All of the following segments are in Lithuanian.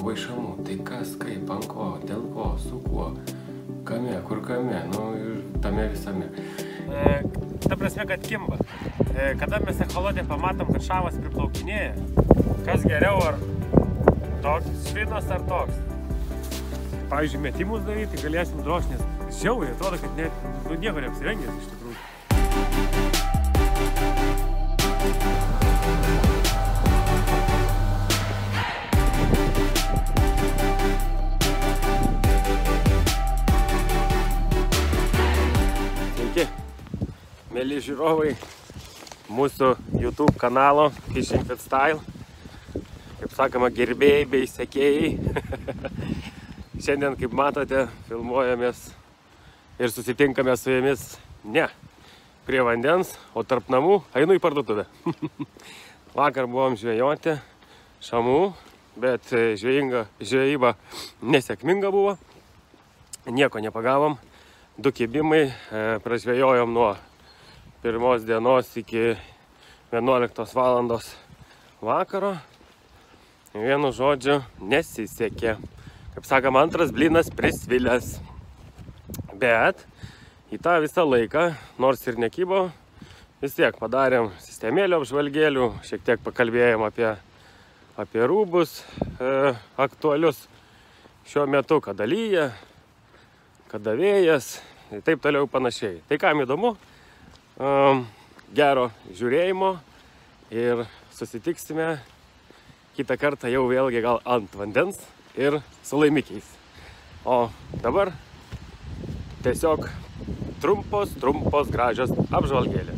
vaišamų, tai kas, kaip, ant ko, dėl ko, su kuo, kame, kur kame, nu ir tame visame. Ta prasme, kad kimba. Kada mes echolotė pamatom, kad šamas priplaukinėja, kas geriau, ar toks švinas, ar toks. Pavyzdžiui, metimus daryti galėsim drožti, nes žiauriai atrodo, kad net nieko neapsirengęs iš tikrųjų. Sveiki, mėly žiūrovai mūsų YouTube kanalo Fishing Fit Style. Kaip sakoma, gerbėjai bei sekėjai. Šiandien, kaip matote, filmuojamės ir susitinkame su jumis ne prie vandens, o tarp namų einu į parduotuvę. Vakar buvom žvejoti šamų, bet žvejyba nesėkminga buvo. Nieko nepagavom. 2 kibimai, pražvejojom nuo 1 dienos iki 11 valandos vakaro. Vienu žodžiu, nesisekė. Kaip sakoma, antras blynas prisvilęs. Bet į tą visą laiką, nors ir nekybo, vis tiek padarėm sistemėlių apžvalgėlių, šiek tiek pakalbėjom apie rūbus aktualius šiuo metu, kada lyja, kada vėjas ir taip toliau panašiai. Tai kam įdomu, gero žiūrėjimo ir susitiksime kitą kartą jau vėlgi gal ant vandens ir su laimikiais. O dabar tiesiog trumpos gražios apžvalgėlės.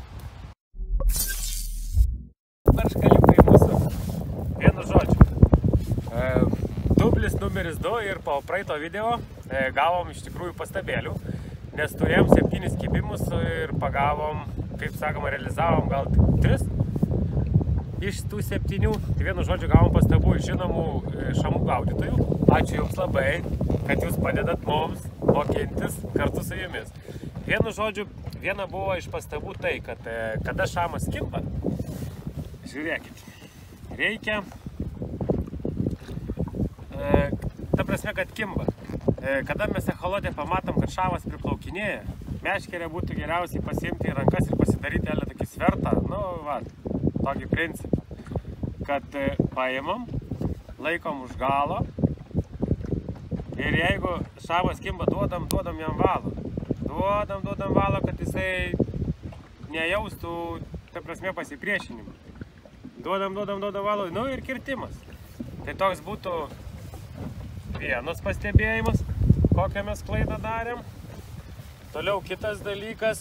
Barškaliukai mūsų. Vienu žodžiu. Dublis numeris 2 ir po praeito video gavom iš tikrųjų pastabėlių, nes turėjom 7 kibimus ir pagavom, kaip sakoma, realizavom gal 3 iš tų 7. Vienu žodžiu gavom pastabų iš žinomų šamų gaudytojų. Ačiū jums labai, kad jūs padedat mums mokintis kartu su jumis. Vienu žodžiu, viena buvo iš pastabų tai, kad kada šamas kimba, žiūrėkit, reikia, ta prasme, kad kimba. Kada mes echolotė pamatom, kad šamas priplaukinėja, meškerę būtų geriausiai pasiimti į rankas ir pasidaryti tokį svertą, nu, va, tokį principą, kad paimam, laikom už galo ir jeigu šamas kimba, duodam jam valą. Duodam valą, kad jisai nejaustų, ta prasme, pasipriešinimą. Duodam valą, nu ir kirtimas. Tai toks būtų vienas pastebėjimas, kokią mes klaidą darėm. Toliau kitas dalykas,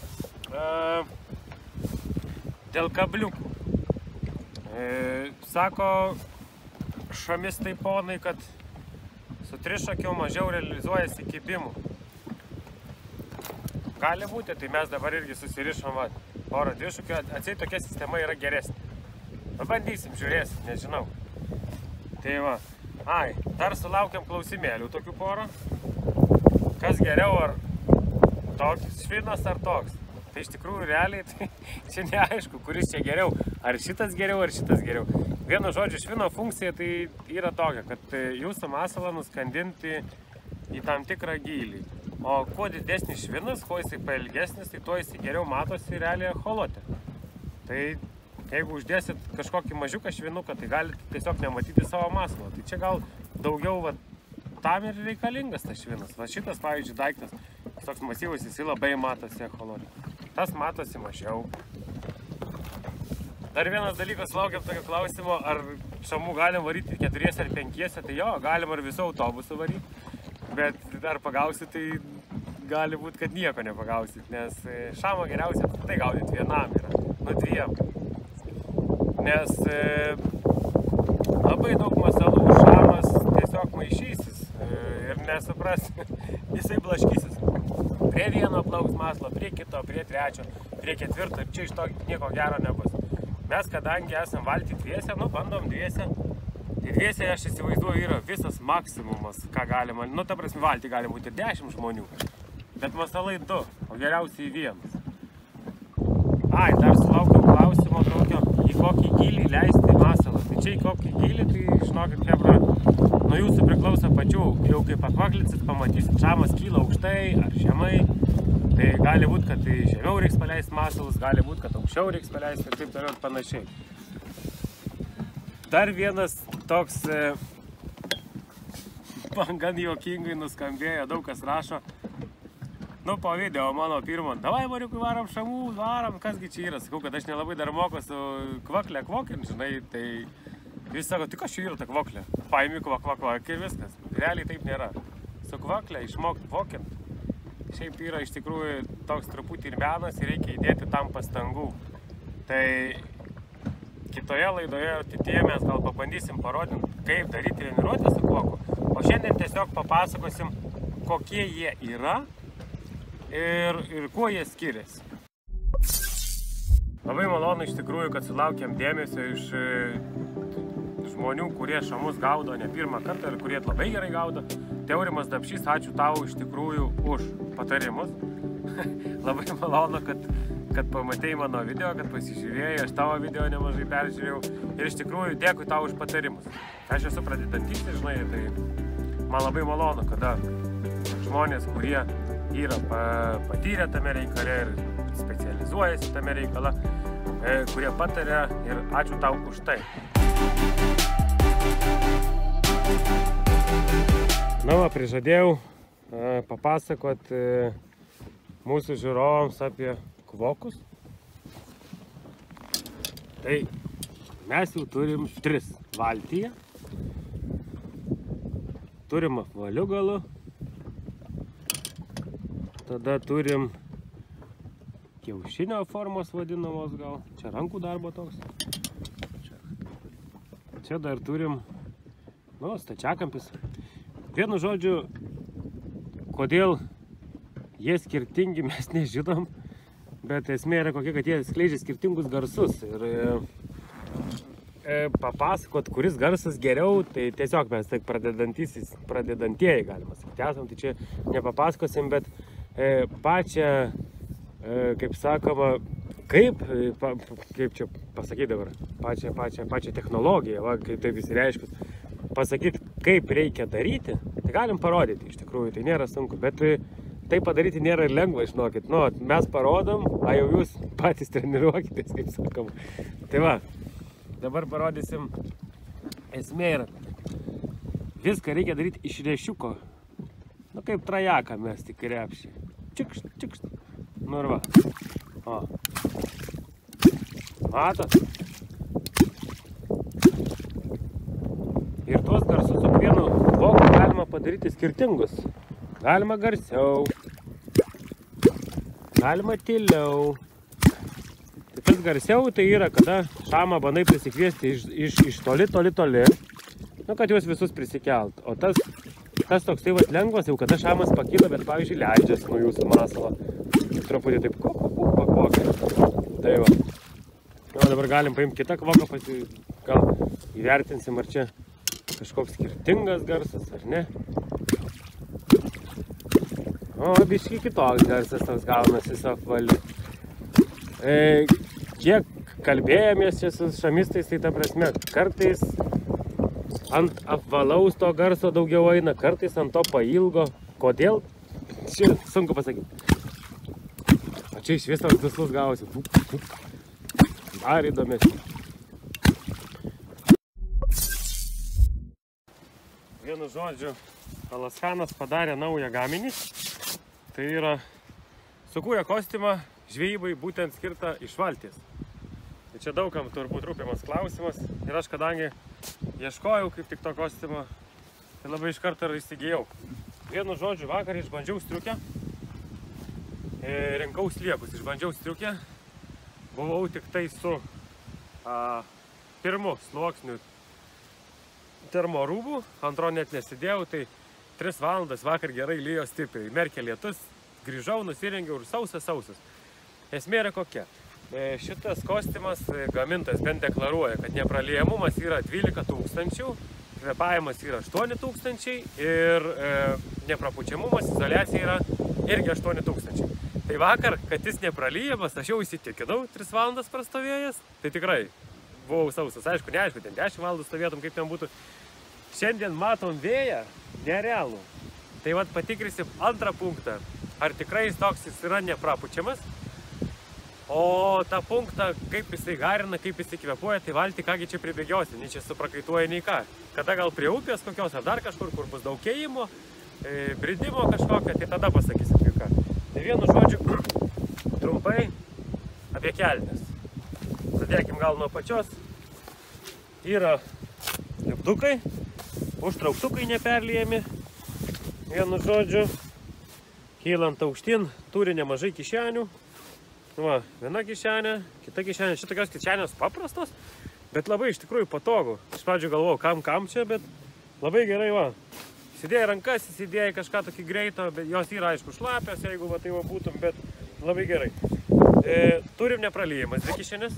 dėl kabliukų. Sako šamistai ponai, kad su trišakiu mažiau realizuojasi kibimų. Gali būti, tai mes dabar irgi susirišom porą trišakių, atseit tokia sistema yra geresnė. Pabandysim, žiūrėsim, nežinau. Tai va, dar sulaukiam klausimėlių tokių porą. Kas geriau, ar toks švinas, ar toks? Tai iš tikrųjų realiai, tai čia neaišku, kuris čia geriau, ar šitas geriau, ar šitas geriau. Vienu žodžiu, švino funkcija tai yra tokia, kad jūsų masalą nuskandinti į tam tikrą gylį. O kuo didesnis švinas, kuo jisai pailgesnis, tai tuo jisai geriau matosi realiai echolotė. Tai jeigu uždėsit kažkokį mažiuką švinuką, tai galite tiesiog nematyti savo masalo. Tai čia gal daugiau tam ir reikalingas tas švinas. Va šitas, pavyzdžiui, daiktas, toks masyvus, jisai labai matosi echolotė. Tas matosi mažiau. Dar vienas dalykas, laukiam tokio klausimo, ar šamų galim varyti 4 ar 5, tai jo, galim ar visų autobusų varyti, bet dar pagausit, tai gali būti, kad nieko nepagausit, nes šamą geriausia tai gaudyti vienam yra, nu 2. Nes labai daug masalų šamas tiesiog maišysis ir nesupras, jisai blaškysis. Prie vieno plauks maslo, prie kito, prie 3, prie 4 ir čia iš to nieko gero nebus. Mes, kadangi esam valtį 2, nu bandom 2. Tai 2, aš įsivaizduoju, yra visas maksimumas, ką galima. Nu, ta prasme, valtį gali būti ir 10 žmonių. Bet masalai 2, o geriausiai 1. Dar sulaukiau klausimo tokio, į kokį gylį leisti masalą. Tai plačiai, kokį gylį, tai žinokit, kebra, nuo jūsų priklauso pačių. Jau kaip akvaklinsit, pamatysit, šamas kyla aukštai ar žemai. Tai gali būti, kad tai žemiau reiks paleisti masalus, gali būti, kad aukščiau reiks paleisti ir taip toliau panašiai. Dar vienas toks, man gan juokingai nuskambėjo, daug kas rašo. Nu, po video mano pirmo, davai, Mariukui, varom šamų, varom, kasgi čia yra. Sakau, kad aš nelabai dar moku su kvaklė kvokint, žinai, tai vis sako, tik aš čia yra ta kvaklė. Paimi kvak ir viskas. Realiai taip nėra. Su kvaklė išmokti kvokint. Šiaip yra iš tikrųjų toks truputį ir menas ir reikia įdėti tam pastangų. Tai kitoje laidoje ateityje mes gal pabandysim parodinti, kaip daryti treniruotę su kvoku. O šiandien tiesiog papasakosim, kokie jie yra ir kuo jie skiriasi. Labai malonu iš tikrųjų, kad sulaukėm dėmesio iš žmonių, kurie šamus gaudo ne pirmą kartą ir kurie labai gerai gaudo. Teorimas Dapšys, ačiū tau iš tikrųjų už patarimus. Labai malonu, kad pamatei mano video, kad pasižiūrėjai, aš tavo video nemažai peržiūrėjau. Ir iš tikrųjų dėkui tau už patarimus. Aš esu pradedantysis, žinai, tai man labai malonu, kada žmonės, kurie yra patyrę tame reikale ir specializuojasi tame reikale, kurie pataria ir ačiū tau už tai. Na, prižadėjau papasakot mūsų žiūrovams apie kvokus. Tai mes jau turim 3 valtyje. Turim apvaliu galu. Tada turim kiaušinio formos vadinamos gal. Čia rankų darbo toks. Čia dar turim, stačiakampis. Vienu žodžiu, kodėl jie skirtingi, mes nežinom. Bet esmė yra kokia, kad jie skleidžia skirtingus garsus. Ir papasakot, kuris garsas geriau, tai tiesiog mes taip pradedantieji galima sakyti. Esam, tai čia nepapasakosim, bet pačią, kaip sakoma, kaip čia pasakyti dabar, pačią technologiją, kaip taip įsireiškus, pasakyti, kaip reikia daryti, tai galim parodyti iš tikrųjų, tai nėra sunku, bet tai padaryti nėra lengva, žinokit. Mes parodom, o jau jūs patys treniruokitės, kaip sakoma. Tai va, dabar parodysim, esmė yra, viską reikia daryti iš rėšiuko. Kaip trajaką mes tik krepšį. Čikšt, čikšt. Ir va. O. Matot? Ir tuos garsus su kiekvienu kvoku galima padaryti skirtingus. Galima garsiau. Galima tyliau. Tai tas garsiau tai yra, kada šamą bandai prisikviesti iš toli. Kad juos visus prisikelt. O tas toks tai lengvas, jau kada šamas pakyla, bet pavyzdžiui leidžiasi nuo jūsų masalo. Truputį taip pakvokia. Tai va. Dabar galim paimti kitą kvoką, gal įvertinsim, ar čia kažkoks skirtingas garsas, ar ne. O, biškai kitoks garsas toks gaunasi su apvaliu. Kiek kalbėjomės čia su šamistais, tai ta prasme, kartais ant apvalaus to garso daugiau eina, kartais ant to pailgo. Kodėl? Čia sunku pasakyti. O čia iš vis toks duslus gavosi. Dar įdomesnė. Vienu žodžiu, Alashanas padarė naują gaminį. Tai yra sukūrė kostiumą žvejybai būtent skirtą iš valties. Tai čia daugam turbūt rūpimas klausimas. Ir aš kadangi ieškojau kaip tik to kostiumo, tai labai iš karto ir įsigijau. Vienu žodžiu, vakar išbandžiau striukę. Rinkau sliekus, išbandžiau striukę. Buvau tik tai su pirmu sluoksniu termorūbų, antro net nesidėjau, tai 3 valandas vakar gerai lijo stipriai. Merkė lietus, grįžau, nusirengiau ir sausas. Esmė yra kokia. Šitas kostiumas gamintas bent deklaruoja, kad nepraliejamumas yra 12 000, kvėpavimas yra 8 000 ir neprapučiamumas, izoliacija yra irgi 8 000. Tai vakar, kad jis nepralyjamas, aš jau įsitikinau 3 valandas prastovėjęs, tai tikrai buvau sausas. Aišku, neaišku, ten 10 valandų stovėtum, kaip ten būtų. Šiandien matom vėją, nerealų. Tai vat patikrisim antrą punktą. Ar tikrai toks jis yra neprapučiamas? O tą punktą, kaip jisai garina, kaip jisai kvepuoja, tai valti kągi čia pribėgiosi, nei čia suprakaituoja, nei ką. Kada gal prie upės kokios ar dar kažkur, kur bus daug kėjimo, bridimo kažkokio, tai tada pasakysim kai ką. Tai vienu žodžiu, trumpai apie kelnes. Pradėkim gal nuo pačios. Yra lipdukai, užtrauktukai neperlijami. Vienu žodžiu, kylant aukštyn, turi nemažai kišenių. Va, viena kišenė, kita kišenė. Šitokios kišenės paprastos, bet labai iš tikrųjų patogu. Iš pradžių galvojau, kam čia, bet labai gerai, va. Įsidėjai rankas, įsidėjai kažką tokį greito, bet jos yra, aišku, šlapios, jeigu va, tai va būtum, bet labai gerai. Turim nepralyjimas dvi kišenės.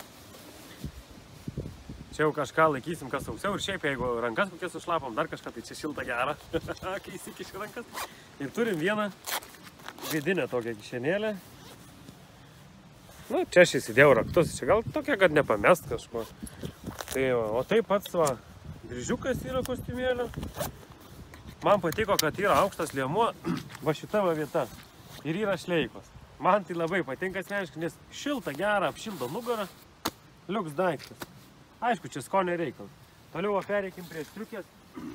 Čia jau kažką laikysim, kas sausiau. Ir šiaip, jeigu rankas kokias sušlapom, dar kažką, tai čia šilta gera, kai įsikiši rankas. Ir turim vieną vidinę tokią kišenėlę. Nu, čia aš įsidėjau raktus, čia gal tokia, kad nepamest kažko. Tai, o taip pats, va, dryžiukas yra kostiumėlio. Man patiko, kad yra aukštas liemuo, va šita va vieta. Ir yra šleikos. Man tai labai patinka asmeniškai, nes šilta, gera, apšildo nugarą. Liuks daiktas. Aišku, čia skonio reikalas. Toliau pereikim prie striukės.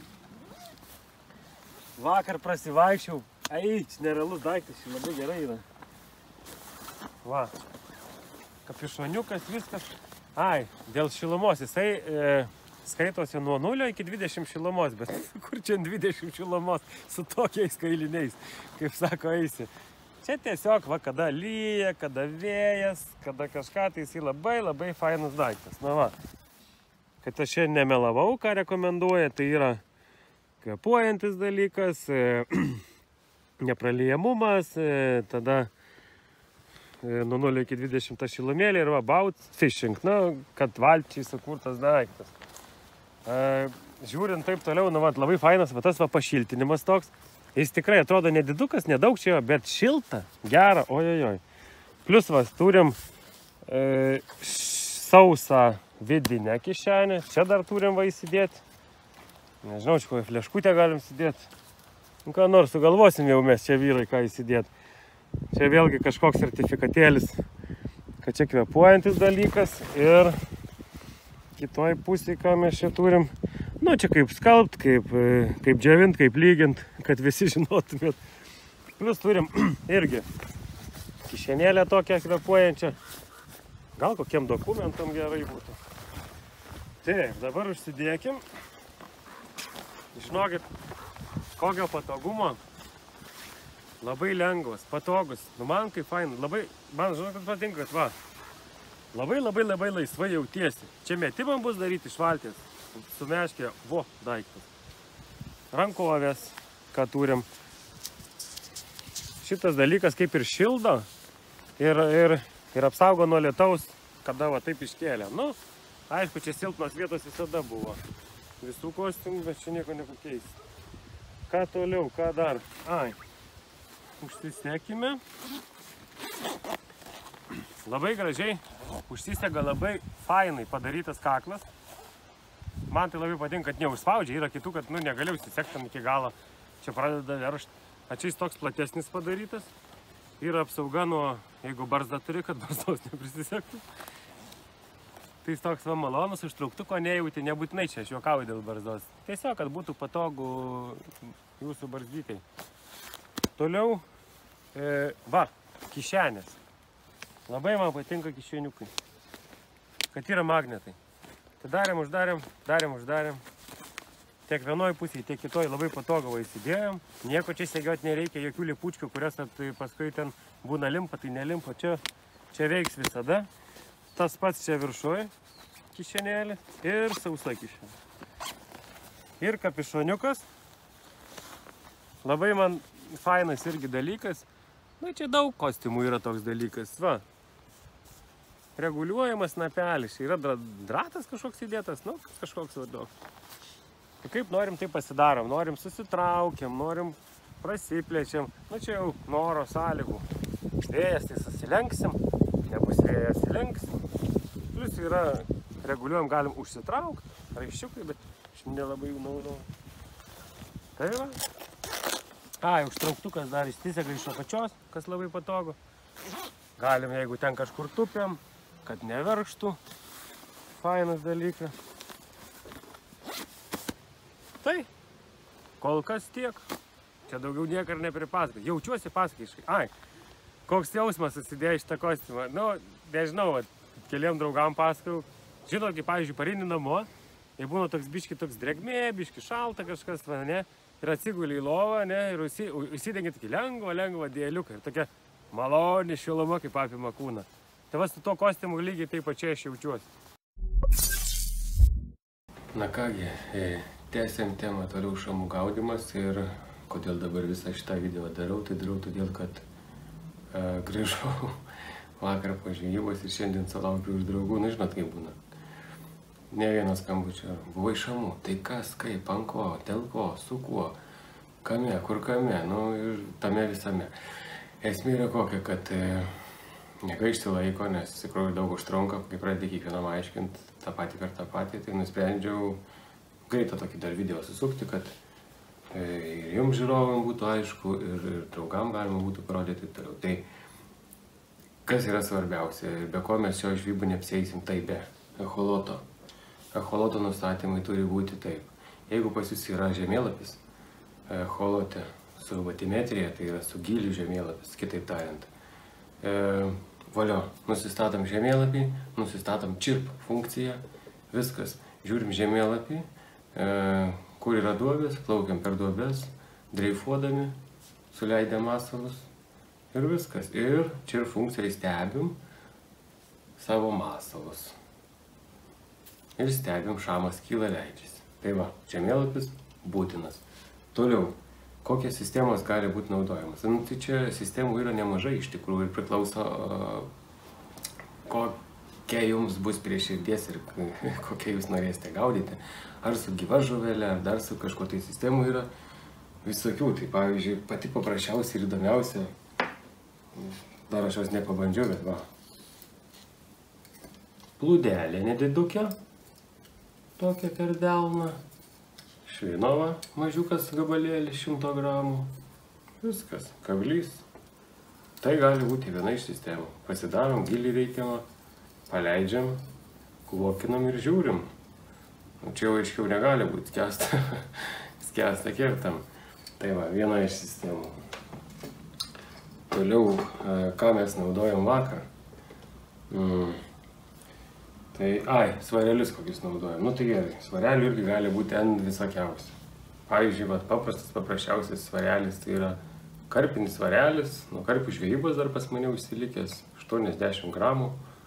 Vakar prasivaikščiau. Ai, čia nerealus daiktas, čia labai gerai yra. Va. Kapišoniukas, viskas. Ai, dėl šilumos. Jisai skaitosi nuo 0 iki 20 šilumos, bet kur čia 20 šilumos su tokiais kailiniais, kaip sako eisi. Čia tiesiog, va, kada lyja, kada vėjas, kada kažką, tai jisai labai fainas daiktas. Na va, kad aš čia nemelavau, ką rekomenduoja, tai yra kvepuojantis dalykas, nepralyjamumas, tada nuo 0 iki 20 šilumėlė ir va, bout fishing, na, kad valčiai sukurtas daiktas. Žiūrint taip toliau, nu, va, labai fainas, va, tas va, pašiltinimas toks. Jis tikrai atrodo nedidukas, nedaug čia, bet šilta, gera, ojojoj. Plius va, turim sausą vidinę kišenę, čia dar turim va įsidėti. Nežinau, čia kokią fleškutę galim įsidėti. Nu, ką nors sugalvosim jau mes čia vyrai, ką įsidėti. Čia vėlgi kažkoks sertifikatėlis, kad čia kvepuojantis dalykas ir kitoj pusėje, ką mes čia turim, nu čia kaip skalbt, kaip džiavint, kaip lygint, kad visi žinotumėt. Plius turim irgi kišenėlę tokią kvepuojančią, gal kokiem dokumentam gerai būtų. Taip, dabar užsidėkim, žinokit, kokio patogumo. Labai lengvas, patogus, nu man kaip fain, labai, man žinau, kad patinka, kad va, labai laisvai jautiesi. Čia metimam bus daryti iš valties, sumeškė, vo, daiktas. Rankovės, ką turim. Šitas dalykas kaip ir šildo ir apsaugo nuo lietaus, kada va taip iškėlė. Nu, aišku, čia silpnos vietos visada buvo. Visų kostiumų, bet čia nieko nepakeis. Ką toliau, ką dar? Ai. Užsisekime. Labai gražiai užsisega, labai fainai padarytas kaklas. Man tai labai patinka, kad neužspaudžia. Yra kitų, kad negaliu užsisekti iki galo. Čia pradeda veršti. Ačiais toks platesnis padarytas. Yra apsauga nuo, jeigu barzdą turi, kad barzdos neprisisektų. Tai jis toks va malonus, užtrauktuko nejauti, nebūtinai čia aš juokauju dėl barzdos. Tiesiog, kad būtų patogu jūsų barzdykai. Toliau, va, kišenės. Labai man patinka kišeniukai. Kad yra magnetai. Tai darėm, uždarėm. Tiek vienoj pusėje, tiek kitoj labai patogu įsidėjom. Nieko čia segiot nereikia, jokių lipučkių, kurias paskui ten būna limpa, tai nelimpa. Čia veiks visada. Tas pats čia viršuoja kišenėlė ir sausa kišenė. Ir kapišoniukas. Labai man fainas irgi dalykas. Na, čia daug kostiumų yra toks dalykas. Va. Reguliuojamas snapelis. Yra dratas kažkoks įdėtas, nu, kažkoks vadoks. Kaip norim, tai pasidarom. Norim susitraukiam, norim prasiplečiam. Nu, čia jau noro sąlygų. Vėjas tai susilenksim, nebus vėjas įlenksim. Plius yra reguliuojam, galim užsitraukti, raiščiukai, bet aš nelabai jų naudoju. Tai va. Užtrauktukas dar įstisega iš apačios, kas labai patogu. Galim, jeigu ten kažkur tupiam, kad neverkštų. Fainas dalykas. Tai, kol kas tiek. Čia daugiau niekar nepripasakot. Jaučiuosi pasakiškai. Koks jausmas susidėjo šitą kostiumą. Nu, nežinau, keliam draugam pasakau. Žinot, kaip, pavyzdžiui, pareini namo, ir būna toks biški toks drėgmė, biški šalta kažkas, ne? Ir atsiguli į lovą, ne? Ir įsidengia tokį lengvą dėliuką. Ir tokia maloni šiluma, kaip apima kūną. Tai va, su to kostiumu lygiai taip pačiai aš jaučiuosi. Na kągi, tęsiam temą toliau šamų gaudymas ir kodėl dabar visą šitą video darau, tai darau todėl, kad grįžau vakar po žvejybos ir šiandien sulaukiu iš draugų, nu žinot kaip būna. Ne vieno skambučio, buvai šamų, tai kas, kaip, ant ko, dėl ko, su kuo, kame, kur kame, nu ir tame visame. Esmė yra kokia, kad negaišti laiko, nes iš tikrųjų daug užtrunka, kai pradedi kiekvienam aiškinti tą patį per tą patį, tai nusprendžiau greitą tokį dar video susukti, kad ir jums žiūrovam būtų aišku, ir draugam galima būtų parodyti toliau. Tai kas yra svarbiausia, be ko mes šio žvybų neapsieisim, tai be echoloto. Echoloto nustatymai turi būti taip. Jeigu pas jūs yra žemėlapis echolote su batimetrija, tai yra su giliu žemėlapis, kitaip tariant. Valio, nusistatom žemėlapį, nusistatom čirp funkciją, viskas. Žiūrim žemėlapį, kur yra duobės, plaukiam per duobės, dreifuodami, suleidę masalus ir viskas. Ir čirp funkcijai stebim savo masalus. Ir stebim, šamas kyla, leidžiasi. Tai va, žemėlapis būtinas. Toliau, kokios sistemos gali būti naudojamas? Nu, tai čia sistemų yra nemažai iš tikrųjų ir priklauso, kokia jums bus prie širdies ir kokia jūs norėsite gaudyti. Ar su gyva žuvelė, ar dar su kažko tai sistemų yra visokių. Tai pavyzdžiui, pati paprasčiausia ir įdomiausia, dar aš jos nepabandžiau, bet va. Plūdelė nedidukė, tokia per delną. Švinova, mažiukas gabalėlis 100 gramų. Viskas, kablys. Tai gali būti viena iš sistemų. Pasidarom gilį reikiamą, paleidžiam, klokinam ir žiūrim. Čia jau aiškiau negali būti, skęsta kertam. Tai va, viena iš sistemų. Toliau, ką mes naudojam vakar. Tai, svarelius kokius naudojam. Nu tai gerai, svarelių irgi gali būti N visokiausių. Pavyzdžiui, paprasčiausias svarelis tai yra karpinis svarelis, nuo karpių žvejybos dar pas mane užsilikęs, 80 gramų.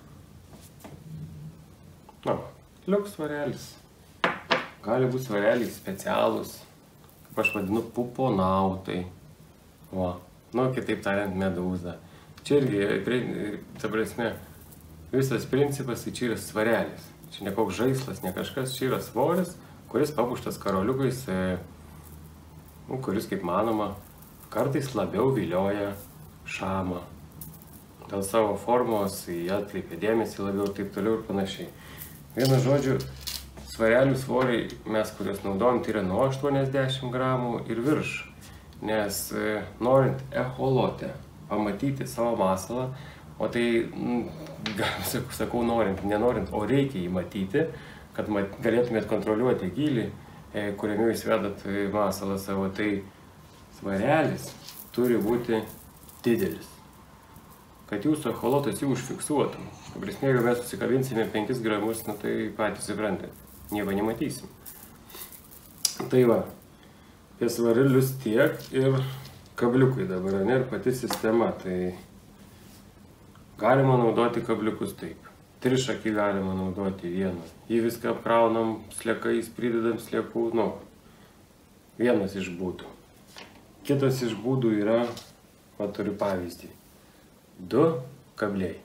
Na, liuks svarelis. Gali būti svareliai specialūs, kaip aš vadinu, puponautai. Va, nu, kitaip tariant, medūza. Čia irgi, ta prasme, visas principas, tai čia yra svarelis. Čia ne koks žaislas, ne kažkas, čia yra svoris, kuris papuštas karoliukais, kuris, kaip manoma, kartais labiau vilioja šamą. Dėl savo formos jie atkreipia dėmesį labiau ir taip toliau ir panašiai. Vienu žodžiu, svarelių svoriai mes, kuriuos naudojam, tai yra nuo 80 gramų ir virš. Nes norint echolote pamatyti savo masalą, o tai, sakau, norint, nenorint, o reikia jį matyti, kad galėtumėt kontroliuoti gilį, kuriame jūs vedat masalą savo, tai svarelis turi būti didelis. Kad jūsų echolotas jį užfiksuotum. Prasme, jeigu mes susikabinsime 5 gramus, nu tai patys suprantate, nieko nematysim. Tai va, apie svarelius tiek ir kabliukai dabar, ne, ir pati sistema, tai galima naudoti kabliukus taip. Trišakį galima naudoti vieną. Jį viską apkraunam sliekais, pridedam sliekų, nu, vienas iš būdų. Kitas iš būdų yra, va turiu pavyzdį, 2 kabliai.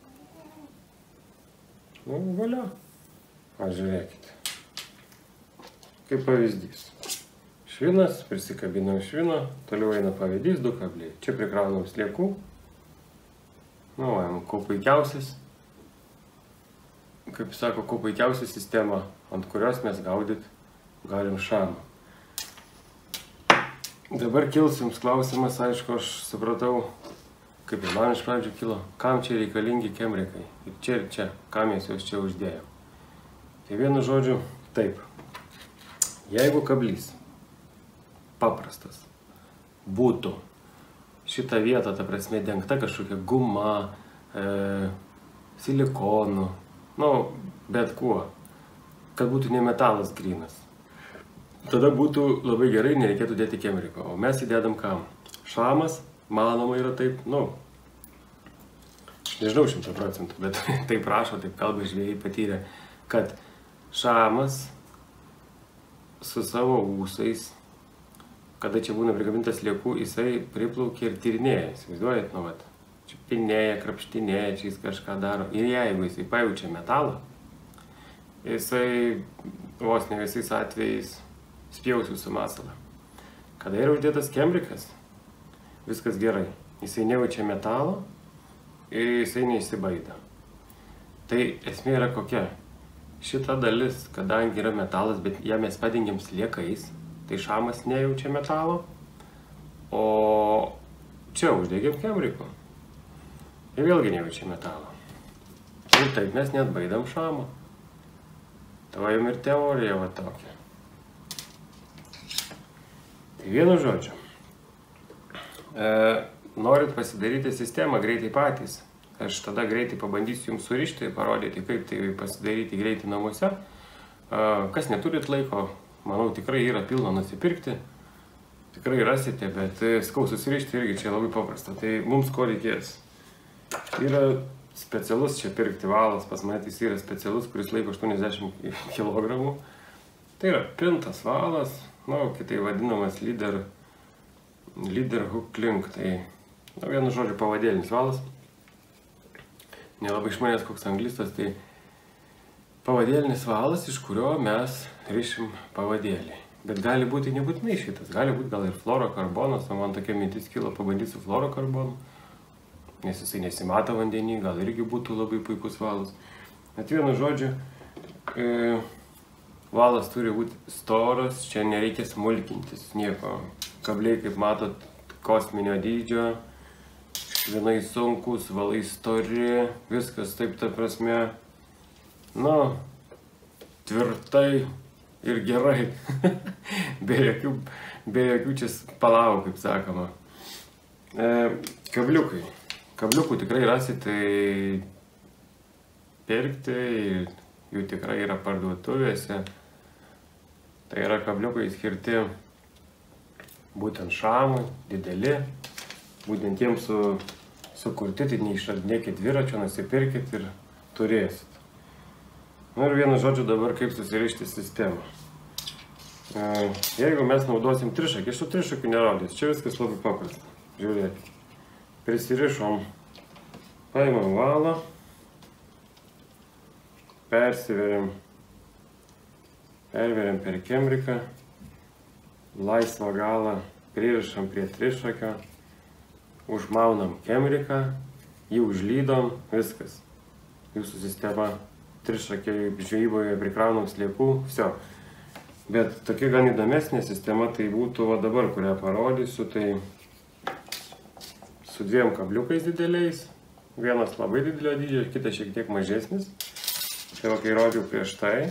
Nu, valia. Žiūrėkite. Kaip pavyzdys. Švinas, prisikabinam šviną, toliau eina pavyzdys, 2 kabliai. Čia prikraunam sliekų. Nu, kuo puikiausias. kaip sako, kuo puikiausia sistema, ant kurios mes gaudyt galim šamą. Dabar kils jums klausimas, aišku, aš supratau, kaip ir man iš pradžių kilo, kam čia reikalingi kemrikai. Ir čia, kam mes juos čia uždėjom. Tai vienu žodžiu, taip. Jeigu kablys paprastas būtų šitą vietą, ta prasme, dengta kažkokia guma, silikonu, nu, bet kuo, kad būtų ne metalas grynas. Tada būtų labai gerai, nereikėtų dėti kemriko. O mes įdedam kam? Šamas, manoma yra taip, nu, nežinau 100%, bet taip prašo, taip kalba žvėjai patyrė, kad šamas su savo ūsais, kada čia būna prikabintas sliekų, jisai priplaukia ir tyrinėja, įsivaizduojat, nu vat, čiupinėja, krapštinėja, čia jis kažką daro. Ir jeigu jisai pajaučia metalą, jisai vos ne visais atvejais spjaus jūsų masalą. Kada yra uždėtas kemrikas, viskas gerai. Jisai nejaučia metalo ir jisai neįsibaido. Tai esmė yra kokia? Šita dalis, kadangi yra metalas, bet ją mes padengiam sliekais, tai šamas nejaučia metalo, o čia uždėgiam kemriku. Ir vėlgi nejaučia metalo. Ir taip mes neatbaidam šamą. Tavo jums ir teorija va tokia. Tai vienu žodžiu. Norit pasidaryti sistemą greitai patys. Aš tada greitai pabandysiu jums surišti, parodyti, kaip tai pasidaryti greitai namuose. Kas neturit laiko, manau, tikrai yra pilna nusipirkti. Tikrai rasite, bet sakau, susirišti irgi čia labai paprasta. Tai mums ko reikės? Yra specialus čia pirkti valas, pas mane jis yra specialus, kuris laiko 80 kg. Tai yra pintas valas, nu, kitai vadinamas leader hook link. Tai, nu, vienu žodžiu, pavadėlinis valas. Nelabai išmanęs koks anglistas, tai pavadėlinis valas, iš kurio mes rišim pavadėlį. Bet gali būti nebūtinai šitas, gali būti gal ir fluorokarbonas, o man tokia mintis kilo pabandyti su fluorokarbonu, nes jisai nesimata vandenį, gal irgi būtų labai puikus valas. Bet vienu žodžiu, valas turi būti storas, čia nereikia smulkintis nieko. Kabliai, kaip matot, kosminio dydžio. Vienai sunkus, valai stori, viskas taip, ta prasme, nu, tvirtai ir gerai. be jokių čia palavų, kaip sakoma. Kabliukai. Kabliukų tikrai rasite pirkti, jų tikrai yra parduotuvėse. Tai yra kabliukai skirti būtent šamui, dideli. Būtent jiems sukurti, tai neišradinėkit dviračio, nusipirkit ir turėsit. Na ir vienu žodžiu dabar kaip susirišti sistemą. Jeigu mes naudosim trišakį, aš tų trišakių nerodys, čia viskas labai paprasta. Žiūrėkit. Prisirišom, paimam valą, persiveriam per kemriką, laisvą galą pririšam prie trišakio, užmaunam kemriką, jį užlydom, viskas. Jūsų sistema trišakiai žvejyboje prikraunam sliekų, viso. Bet tokia gan įdomesnė sistema tai būtų va dabar, kurią parodysiu, tai su dviem kabliukais dideliais. Vienas labai didelio dydžio, kitas šiek tiek mažesnis. Tai va, kai rodžiau prieš tai.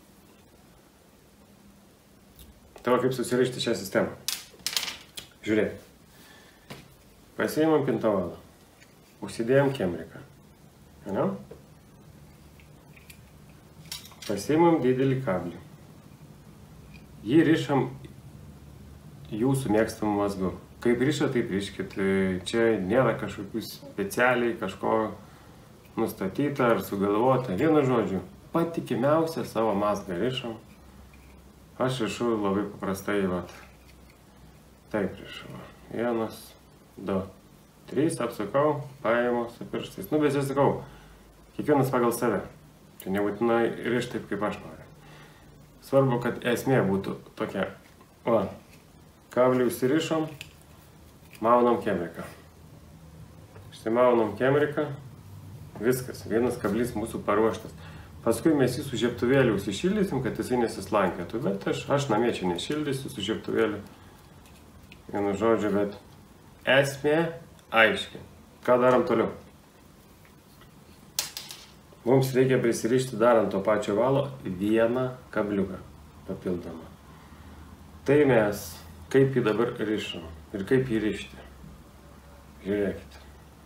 Tai va, kaip susirišti šią sistemą. Žiūrėk. Pasiimam pintavalą, užsidėjom kemriką, pasiimam didelį kablį, jį rišam jūsų mėgstamų mazgų. Kaip riša, taip riškit, čia nėra kažkokių specialiai kažko nustatyta ar sugalvota. Vienu žodžiu, patikimiausią savo mazgą rišam. Aš rišu labai paprastai, vat, taip rišu, 1, 2, 3, apsukau, paimu su pirštais. Nu, bet aš sakau, kiekvienas pagal save. Tai nebūtinai riš taip, kaip aš noriu. Svarbu, kad esmė būtų tokia. Va, kablį užsirišom, maunam kemriką. Išsimaunam kemriką, viskas, vienas kablys mūsų paruoštas. Paskui mes jį su žiebtuvėliu užsišildysim, kad jisai nesislankėtų. Bet aš namie čia nešildysiu su žiebtuvėliu. Vienu žodžiu, bet esmė aiški. Ką darom toliau? Mums reikia prisirišti dar ant to pačio valo vieną kabliuką papildomą. Tai mes kaip jį dabar rišam ir kaip jį rišti. Žiūrėkite.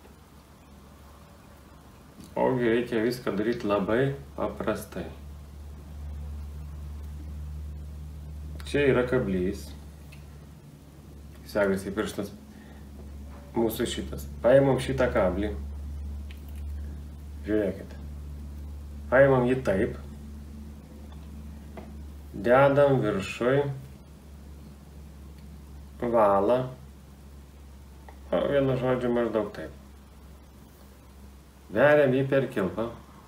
Ogi reikia viską daryti labai paprastai. Čia yra kablys. Segasi pirštas mūsų šitas. Paimam šitą kablį. Žiūrėkite. Paimam jį taip. Dedam viršui valą. O vienu žodžiu maždaug taip. Veriam jį per kilpą.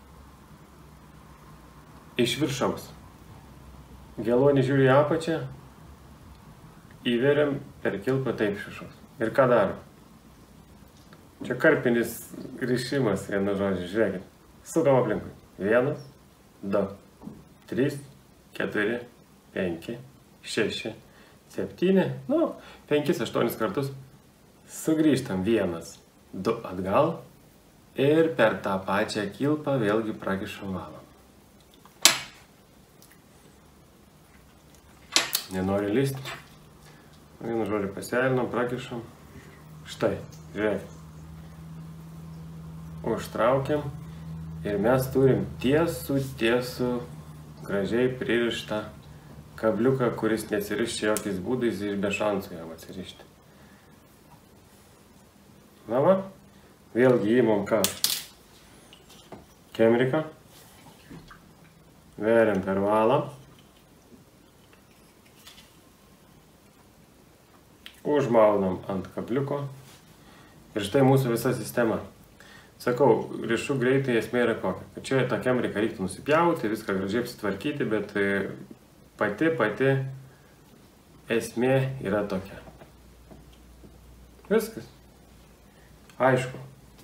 Iš viršaus. Geluonį žiūri į apačią. Įveriam per kilpą taip iš viršaus. Ir ką darom? Čia karpinis rišimas, vienu žodžiu, žiūrėkit. Sukam aplinkui. 1, 2, 3, 4, 5, 6, 7, 5-8 kartus. Sugrįžtam 1, 2 atgal. Ir per tą pačią kilpą vėlgi prakišam valą. Nenori lysti. Vienu žodžiu pasielinom, prakišam. Štai, žiūrėkit. Užtraukiam. Ir mes turim tiesų, gražiai pririštą kabliuką, kuris nesiriščia jokiais būdais ir be šansų jam atsirišti. Na va. Vėlgi įmam ką? Kemriką. Veriam per valą. Užmaunam ant kabliuko. Ir štai mūsų visa sistema. Sakau, rišu greitai, esmė yra kokia. Kad čia tą kemriką reiktų nusipjauti, viską gražiai apsitvarkyti, bet pati esmė yra tokia. Viskas. Aišku.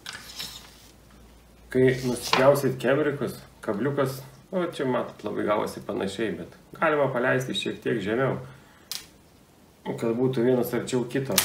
Kai nusipjausit kemrikus, kabliukas, čia matot labai gavosi panašiai, bet galima paleisti šiek tiek žemiau, kad būtų vienas arčiau kito.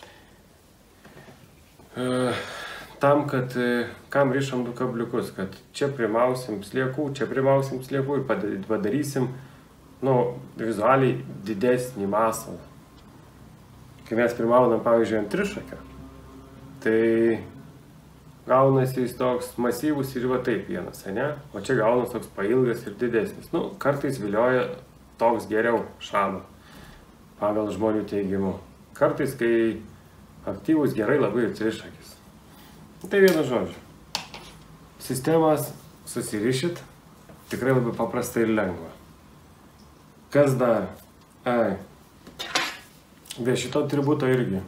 Tam, kad kam rišam du kabliukus, kad čia primausim sliekų, ir padarysim, vizualiai didesnį masalą. Kai mes primaunam, pavyzdžiui, ant trišakio, tai gaunasi jis toks masyvus ir va taip vienas, ne? O čia gaunas toks pailgas ir didesnis. Kartais vilioja toks geriau šamą, pagal žmonių teigimu. Kartais, kai aktyvus gerai labai ir trišakis. Tai vienu žodžiu. Sistemas susirišit, tikrai labai paprasta ir lengva. Kas dar? Be šito atributo irgi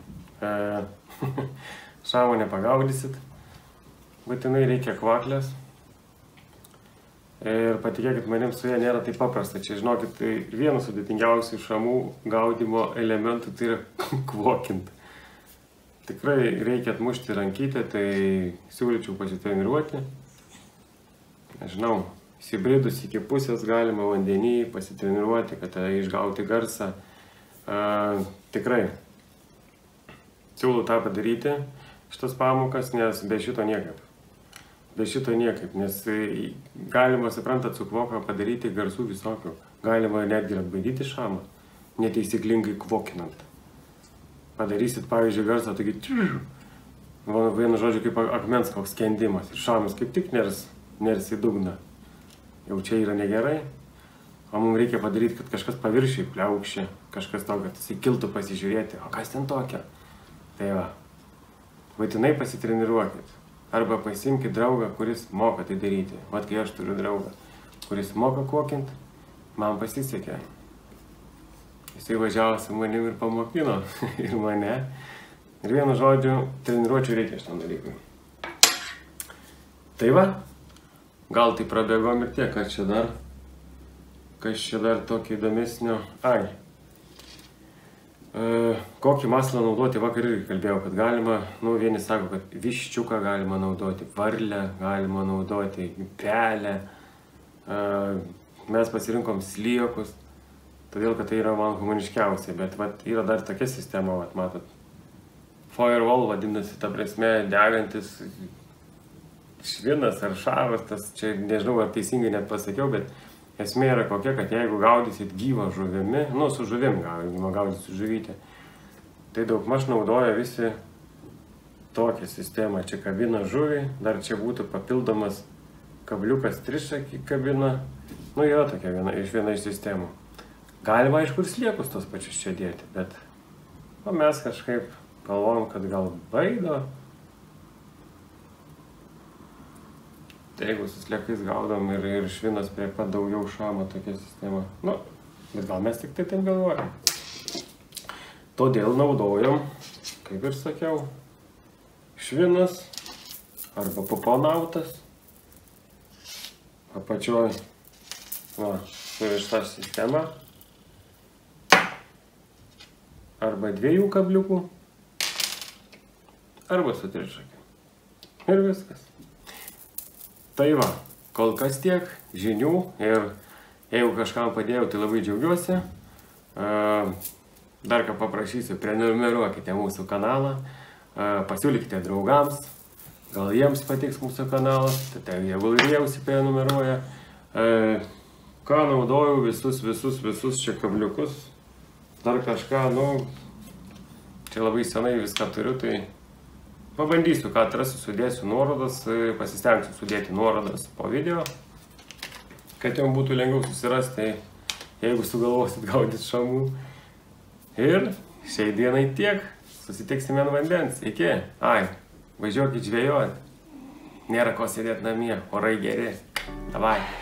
šamo nepagaudysit. Būtinai reikia kvaklės. Ir patikėkit manim, su ja nėra taip paprasta. Čia, žinokit, tai vienas sudėtingiausių šamų gaudymo elementų tai yra kvokint. Tikrai reikia atmušti rankytę, tai siūlyčiau pasitreniruoti. Nežinau, įsibridus iki pusės galima vandenį pasitreniruoti, kad išgauti garsą. Tikrai siūlau tą padaryti, šitas pamokas, nes be šito niekaip. Nes galima, suprantat, su kvoką padaryti garsų visokių. Galima netgi atbaidyti šamą, neteisyklingai kvokinant. Padarysit, pavyzdžiui, garsą tokį vienu žodžiu kaip akmens koks skendimas. Ir šamas kaip tik ners į dugną. Jau čia yra negerai. O mums reikia padaryti, kad kažkas paviršiai pliaukščia, kažkas to, kad jis kiltų pasižiūrėti. O kas ten tokia? Tai va, būtinai pasitreniruokit. Arba pasimkit draugą, kuris moka tai daryti. Vat kai aš turiu draugą, kuris moka kvokint, man pasisekė. Jisai važiavo su manim ir pamokino ir mane. Ir vienu žodžiu, treniruočių reikia šitam dalykui. Tai va, gal tai prabėgom ir tiek, kas čia dar tokio įdomesnio. Kokį masalą naudoti, vakar irgi kalbėjau, kad galima, vieni sako, kad viščiuką galima naudoti, varlę galima naudoti, pelę, Mes pasirinkom sliekus, todėl kad tai yra man humaniškiausia, bet vat, yra dar tokia sistema, vat, matot. Firewall vadinasi, ta prasme, degantis švinas ar šaras, tas čia nežinau, ar teisingai net pasakiau, bet esmė yra kokia, kad jeigu gaudysit gyvą žuvimi, nu, su žuvim gaudysit su žuvytė, tai daugmaž naudoja visi tokią sistemą. Čia kabina žuvį, dar čia būtų papildomas kabliukas trišakį kabina. Nu, yra tokia viena iš sistemų. Galima, aišku, ir sliekus tos pačius čia dėti, bet mes kažkaip galvojom, kad gal baido. Tai jeigu su sliekais gaudom ir švinas prie pat daugiau šamo tokia sistema. Nu, bet gal mes tik tai taip galvojam. Todėl naudojam, kaip ir sakiau, švinas arba puponautas. Apačioj, va, surišta sistema. Arba 2 kabliukų, arba su trišakiu. Ir viskas. Tai va, kol kas tiek žinių ir jeigu kažkam padėjau, tai labai džiaugiuosi. Dar ką paprašysiu, prenumeruokite mūsų kanalą, pasiūlykite draugams, gal jiems patiks mūsų kanalas, tai jeigu ir jie užsiprenumeruoja. Ką naudojau, visus čia kabliukus, dar kažką, nu, čia labai senai viską turiu, tai pabandysiu, ką atrasiu, sudėsiu nuorodas, pasistengsiu sudėti nuorodas po video, kad jums būtų lengviau susirasti, jeigu sugalvosit gaudyti šamų. Ir šiai dienai tiek, susitiksime ant vandens, iki, važiuokit žvejoti, nėra ko sėdėti namie, orai geri, davai.